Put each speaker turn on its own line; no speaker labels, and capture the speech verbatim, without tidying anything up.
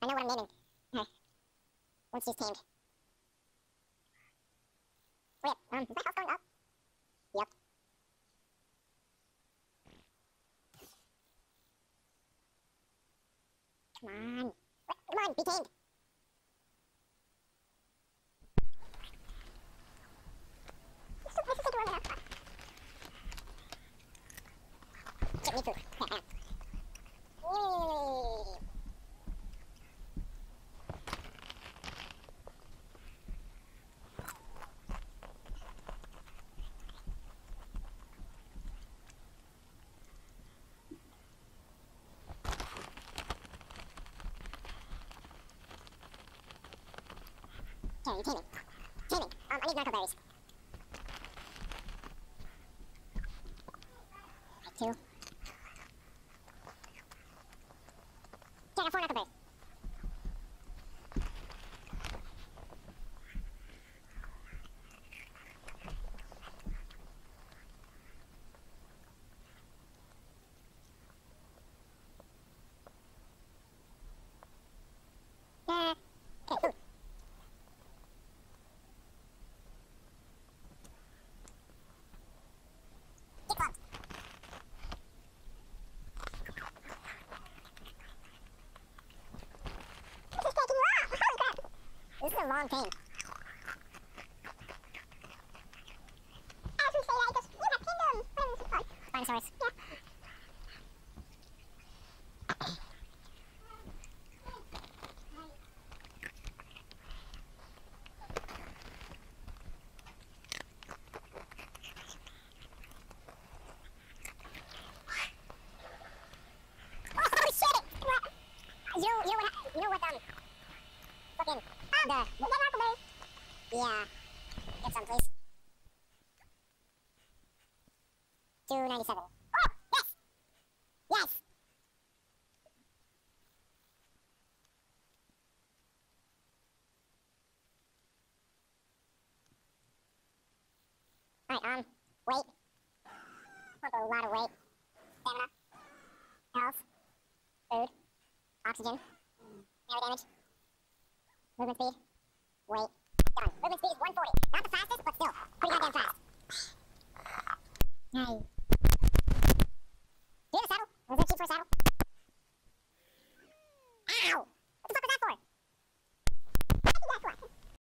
I know what I'm naming her. Once she's tamed. Wait, um, is my health going up? Yep. Come on. What? Come on, be tamed. This is, this is adorable enough. Shit, need food. Okay, hang on. Yay. Okay, taming. Taming. Um, I need miracle berries. Right, two. Okay, I got four miracle berries. Uh, okay, food. Get close. This is taking you off! Holy crap! This is a long game. As we say, I just, you have kingdom! Fun. Spinosaurus. Yeah. Oh, holy shit! What? You know, you know what, you know what, um, fucking, um, the, the miracle berries. Yeah. Get some, please. two ninety-seven. Oh, yes! Yes! Alright, um, weight. Put a lot of weight. Stamina. Health. Food. Oxygen. Melee damage. Movement speed. Weight. Done. Movement speed is one forty. Not the fastest, but still. Pretty goddamn fast. Nice.